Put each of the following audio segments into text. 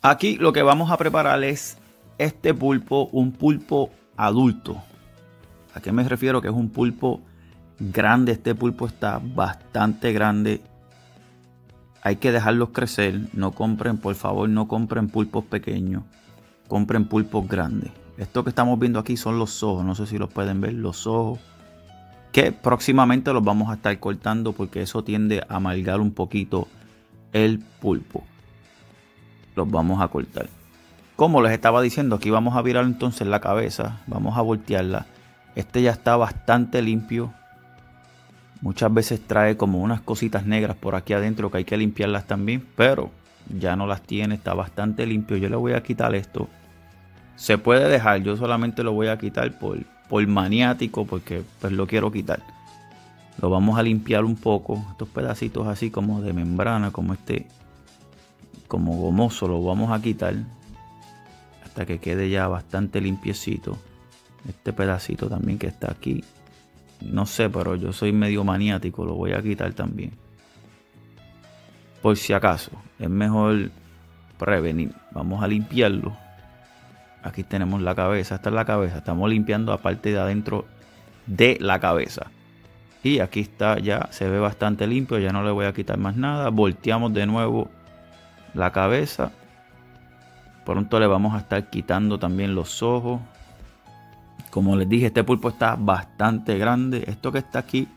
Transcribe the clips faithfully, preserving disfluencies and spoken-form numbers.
Aquí lo que vamos a preparar es este pulpo, un pulpo adulto. ¿A qué me refiero? Que es un pulpo grande. Este pulpo está bastante grande. Hay que dejarlos crecer. No compren, por favor, no compren pulpos pequeños. Compren pulpos grandes. Esto que estamos viendo aquí son los ojos. No sé si los pueden ver, los ojos. Que próximamente los vamos a estar cortando porque eso tiende a amargar un poquito el pulpo. Los vamos a cortar. Como les estaba diciendo, aquí vamos a virar entonces la cabeza. Vamos a voltearla. Este ya está bastante limpio. Muchas veces trae como unas cositas negras por aquí adentro que hay que limpiarlas también. Pero ya no las tiene. Está bastante limpio. Yo le voy a quitar esto. Se puede dejar. Yo solamente lo voy a quitar por, por maniático. Porque pues lo quiero quitar. Lo vamos a limpiar un poco. Estos pedacitos así como de membrana. Como este. Como gomoso. Lo vamos a quitar. Hasta que quede ya bastante limpiecito. Este pedacito también que está aquí. No sé, pero yo soy medio maniático. Lo voy a quitar también. Por si acaso. Es mejor prevenir. Vamos a limpiarlo. Aquí tenemos la cabeza. Esta es la cabeza. Estamos limpiando la parte de adentro de la cabeza. Y aquí está ya. Se ve bastante limpio. Ya no le voy a quitar más nada. Volteamos de nuevo la cabeza. Pronto le vamos a estar quitando también los ojos. Como les dije, este pulpo está bastante grande. Esto que está aquí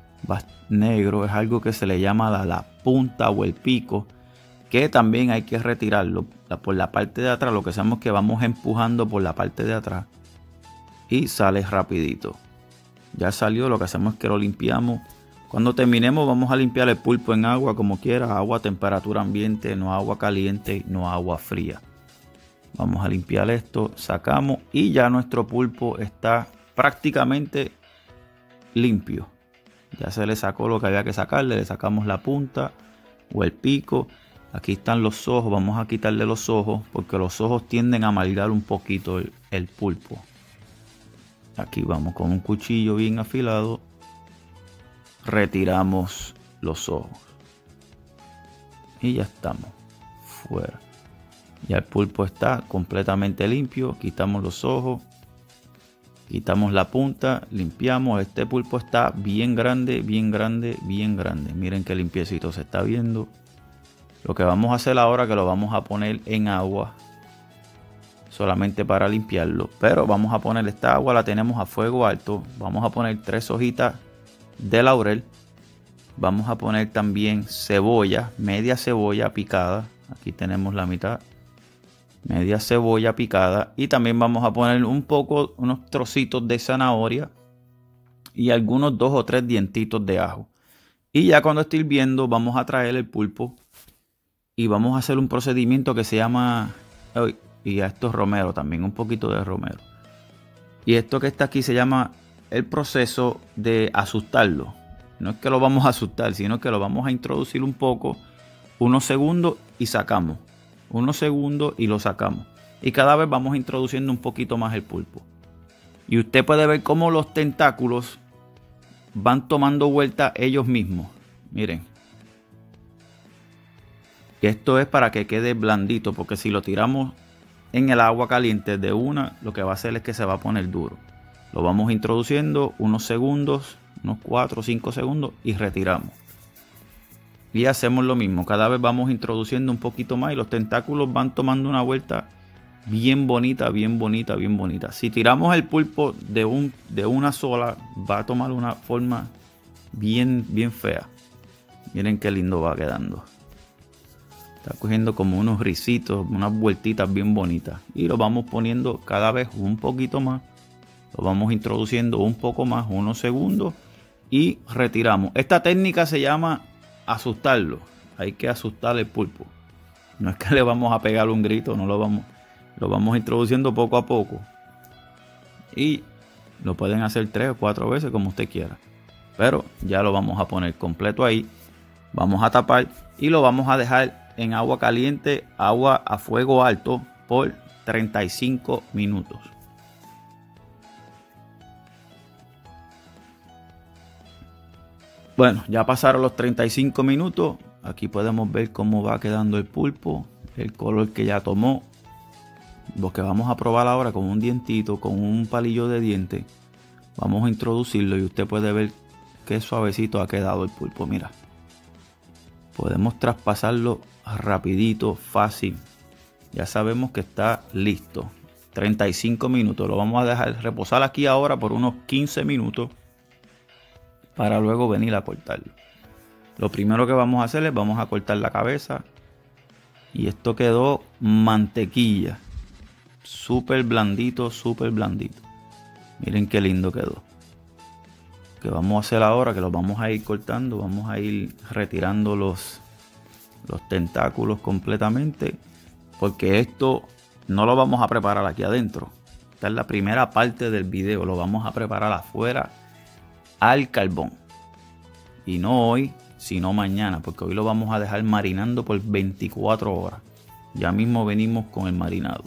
negro es algo que se le llama la, la punta o el pico, que también hay que retirarlo por la parte de atrás. Lo que hacemos es que vamos empujando por la parte de atrás y sale rapidito. Ya salió. Lo que hacemos es que lo limpiamos. Cuando terminemos vamos a limpiar el pulpo en agua como quiera. Agua a temperatura ambiente, no agua caliente, no agua fría. Vamos a limpiar esto, sacamos y ya nuestro pulpo está prácticamente limpio. Ya se le sacó lo que había que sacarle, le sacamos la punta o el pico. Aquí están los ojos, vamos a quitarle los ojos porque los ojos tienden a amargar un poquito el, el pulpo. Aquí vamos con un cuchillo bien afilado, retiramos los ojos y ya estamos fuera. Ya el pulpo está completamente limpio. Quitamos los ojos. Quitamos la punta. Limpiamos. Este pulpo está bien grande, bien grande, bien grande. Miren qué limpiecito se está viendo. Lo que vamos a hacer ahora es que lo vamos a poner en agua. Solamente para limpiarlo. Pero vamos a poner esta agua. La tenemos a fuego alto. Vamos a poner tres hojitas de laurel. Vamos a poner también cebolla. Media cebolla picada. Aquí tenemos la mitad. Media cebolla picada. Y también vamos a poner un poco, unos trocitos de zanahoria. Y algunos dos o tres dientitos de ajo. Y ya cuando esté hirviendo vamos a traer el pulpo. Y vamos a hacer un procedimiento que se llama... Y a esto es romero también, un poquito de romero. Y esto que está aquí se llama el proceso de asustarlo. No es que lo vamos a asustar, sino que lo vamos a introducir un poco. Unos segundos y sacamos. Unos segundos y lo sacamos. Y cada vez vamos introduciendo un poquito más el pulpo. Y usted puede ver cómo los tentáculos van tomando vuelta ellos mismos. Miren. Y esto es para que quede blandito. Porque si lo tiramos en el agua caliente de una, lo que va a hacer es que se va a poner duro. Lo vamos introduciendo unos segundos. Unos cuatro o cinco segundos. Y retiramos. Y hacemos lo mismo, cada vez vamos introduciendo un poquito más y los tentáculos van tomando una vuelta bien bonita, bien bonita, bien bonita. Si tiramos el pulpo de, un, de una sola, va a tomar una forma bien, bien fea. Miren qué lindo va quedando. Está cogiendo como unos risitos, unas vueltitas bien bonitas. Y lo vamos poniendo cada vez un poquito más. Lo vamos introduciendo un poco más, unos segundos. Y retiramos. Esta técnica se llama... asustarlo. Hay que asustar el pulpo. No es que le vamos a pegar un grito, no lo vamos, lo vamos introduciendo poco a poco. Y lo pueden hacer tres o cuatro veces como usted quiera. Pero ya lo vamos a poner completo ahí. Vamos a tapar y lo vamos a dejar en agua caliente, agua a fuego alto por treinta y cinco minutos. Bueno, ya pasaron los treinta y cinco minutos. Aquí podemos ver cómo va quedando el pulpo. el color que ya tomó. Lo que vamos a probar ahora con un dientito, con un palillo de diente, vamos a introducirlo y usted puede ver qué suavecito ha quedado el pulpo. Mira, podemos traspasarlo rapidito, fácil. Ya sabemos que está listo. treinta y cinco minutos. Lo vamos a dejar reposar aquí ahora por unos quince minutos para luego venir a cortarlo. Lo primero que vamos a hacer es vamos a cortar la cabeza. Y esto quedó mantequilla. Súper blandito, súper blandito. Miren qué lindo quedó. Que vamos a hacer ahora, que lo vamos a ir cortando. Vamos a ir retirando los, los tentáculos completamente. Porque esto no lo vamos a preparar aquí adentro. Esta es la primera parte del video. Lo vamos a preparar afuera al carbón. Y no hoy, sino mañana. Porque hoy lo vamos a dejar marinando por veinticuatro horas. Ya mismo venimos con el marinado.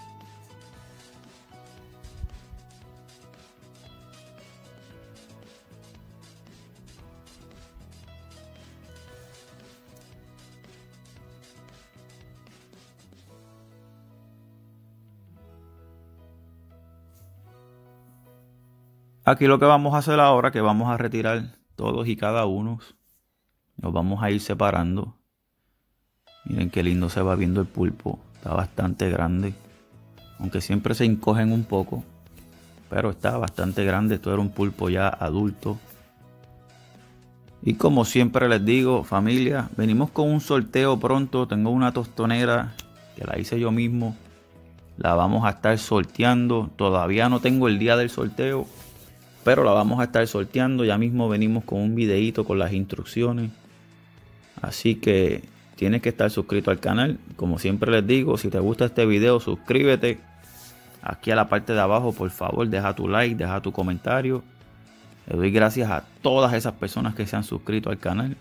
Aquí lo que vamos a hacer ahora, que vamos a retirar todos y cada uno. Los vamos a ir separando. Miren qué lindo se va viendo el pulpo. Está bastante grande. Aunque siempre se encogen un poco. Pero está bastante grande. Esto era un pulpo ya adulto. Y como siempre les digo, familia, venimos con un sorteo pronto. Tengo una tostonera que la hice yo mismo. La vamos a estar sorteando. Todavía no tengo el día del sorteo, pero la vamos a estar sorteando. Ya mismo venimos con un videito con las instrucciones. Así que tienes que estar suscrito al canal. Como siempre les digo, si te gusta este video, suscríbete. Aquí a la parte de abajo, por favor, deja tu like, deja tu comentario. Le doy gracias a todas esas personas que se han suscrito al canal.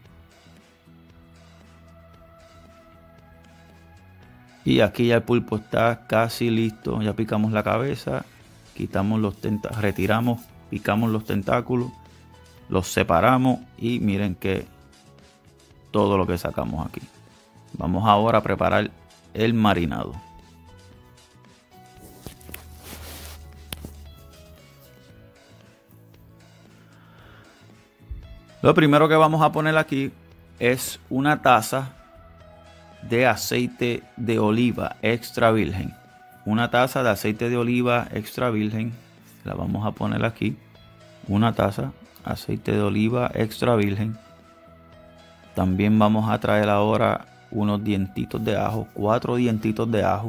Y aquí ya el pulpo está casi listo. Ya picamos la cabeza, quitamos los tentáculos, retiramos, picamos los tentáculos, los separamos y miren que todo lo que sacamos aquí. Vamos ahora a preparar el marinado. Lo primero que vamos a poner aquí es una taza de aceite de oliva extra virgen. Una taza de aceite de oliva extra virgen. La vamos a poner aquí. Una taza aceite de oliva extra virgen. También vamos a traer ahora unos dientitos de ajo. Cuatro dientitos de ajo.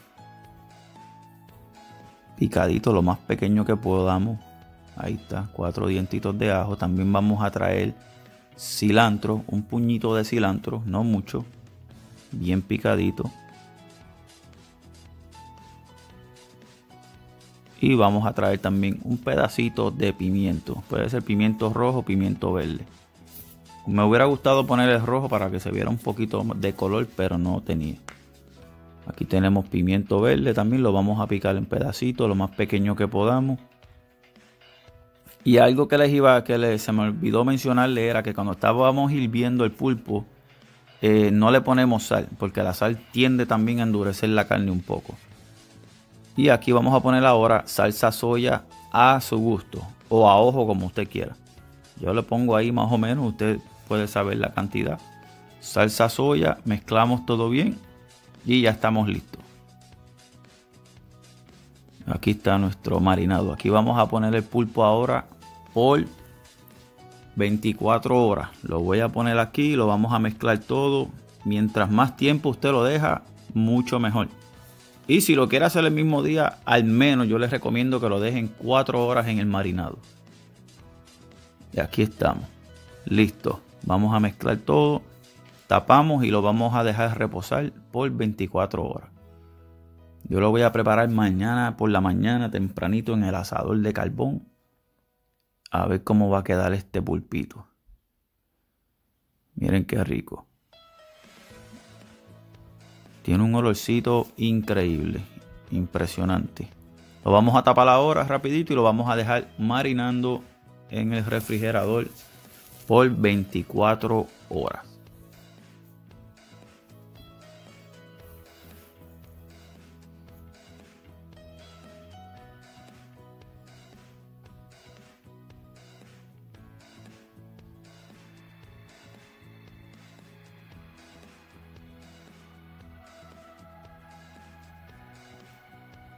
Picadito lo más pequeño que podamos. Ahí está, cuatro dientitos de ajo. También vamos a traer cilantro. Un puñito de cilantro, no mucho. Bien picadito. Y vamos a traer también un pedacito de pimiento. Puede ser pimiento rojo o pimiento verde. Me hubiera gustado poner el rojo para que se viera un poquito de color, pero no tenía. Aquí tenemos pimiento verde. También lo vamos a picar en pedacitos, lo más pequeño que podamos. Y algo que les iba, que les, se me olvidó mencionarle era que cuando estábamos hirviendo el pulpo, eh, no le ponemos sal, porque la sal tiende también a endurecer la carne un poco. Y aquí vamos a poner ahora salsa soya a su gusto, o a ojo como usted quiera. Yo le pongo ahí más o menos, usted puede saber la cantidad. Salsa soya, mezclamos todo bien y ya estamos listos. Aquí está nuestro marinado. Aquí vamos a poner el pulpo ahora por veinticuatro horas. Lo voy a poner aquí, lo vamos a mezclar todo. Mientras más tiempo usted lo deja, mucho mejor. Y si lo quiere hacer el mismo día, al menos yo les recomiendo que lo dejen cuatro horas en el marinado. Y aquí estamos. Listo. Vamos a mezclar todo. Tapamos y lo vamos a dejar reposar por veinticuatro horas. Yo lo voy a preparar mañana por la mañana tempranito en el asador de carbón. A ver cómo va a quedar este pulpito. Miren qué rico. Tiene un olorcito increíble. Impresionante. Lo vamos a tapar ahora rapidito y lo vamos a dejar marinando en el refrigerador por veinticuatro horas.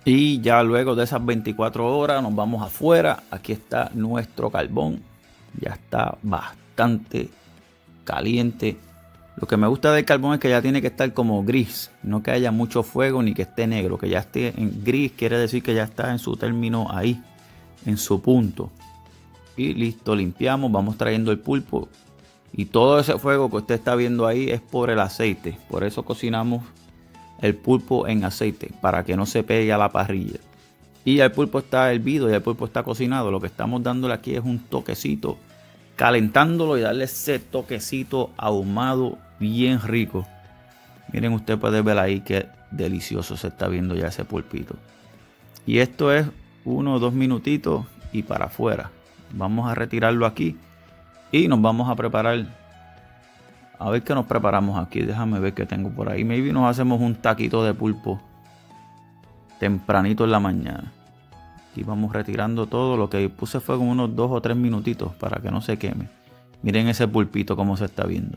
Y ya luego de esas veinticuatro horas nos vamos afuera. Aquí está nuestro carbón. Ya está bastante caliente. Lo que me gusta del carbón es que ya tiene que estar como gris. No que haya mucho fuego ni que esté negro. Que ya esté en gris quiere decir que ya está en su término ahí. En su punto. Y listo, limpiamos. Vamos trayendo el pulpo. Y todo ese fuego que usted está viendo ahí es por el aceite. Por eso cocinamos el pulpo en aceite, para que no se pegue a la parrilla. Y ya el pulpo está hervido, ya el pulpo está cocinado. Lo que estamos dándole aquí es un toquecito, calentándolo y darle ese toquecito ahumado bien rico. Miren, usted puede ver ahí que delicioso se está viendo ya ese pulpito. Y esto es uno o dos minutitos y para afuera. Vamos a retirarlo aquí y nos vamos a preparar. A ver qué nos preparamos aquí. Déjame ver qué tengo por ahí. Maybe nos hacemos un taquito de pulpo tempranito en la mañana. Aquí vamos retirando todo. Lo que puse fue como unos dos o tres minutitos para que no se queme. Miren ese pulpito como se está viendo.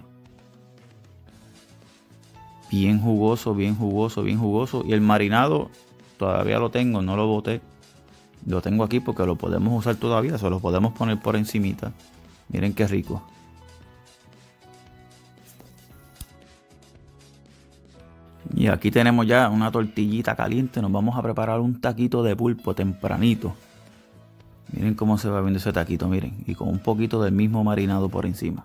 Bien jugoso, bien jugoso, bien jugoso. Y el marinado todavía lo tengo, no lo boté. Lo tengo aquí porque lo podemos usar todavía. Se lo podemos poner por encimita. Miren qué rico. Y aquí tenemos ya una tortillita caliente. Nos vamos a preparar un taquito de pulpo tempranito. Miren cómo se va viendo ese taquito, miren. Y con un poquito del mismo marinado por encima.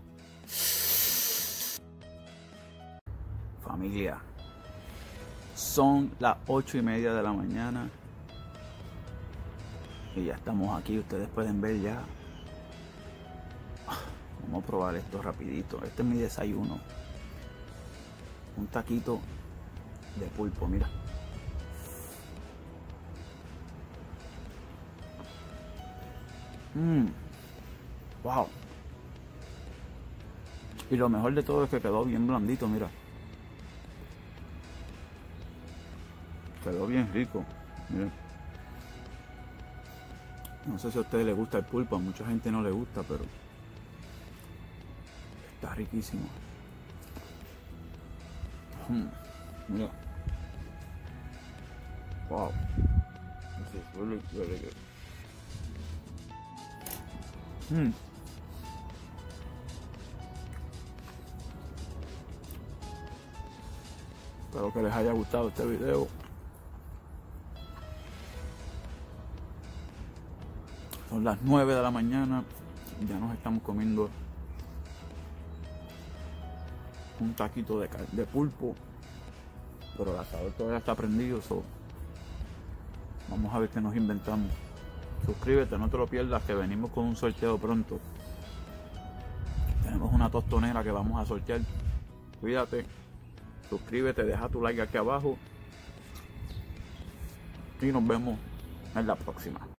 Familia, son las ocho y media de la mañana. Y ya estamos aquí, ustedes pueden ver ya. Vamos a probar esto rapidito. Este es mi desayuno. Un taquito de pulpo, mira. Mmm. Wow. Y lo mejor de todo es que quedó bien blandito, mira. Quedó bien rico. Miren. No sé si a ustedes les gusta el pulpo, a mucha gente no le gusta, pero está riquísimo. Mm. Mira. Wow. This is really, really good. Mm. Espero que les haya gustado este video. Son las nueve de la mañana. Ya nos estamos comiendo un taquito de, de pulpo. Pero el asador todavía está prendido. So. Vamos a ver qué nos inventamos. Suscríbete, no te lo pierdas, que venimos con un sorteo pronto. Tenemos una tostonera que vamos a sortear. Cuídate. Suscríbete, deja tu like aquí abajo. Y nos vemos en la próxima.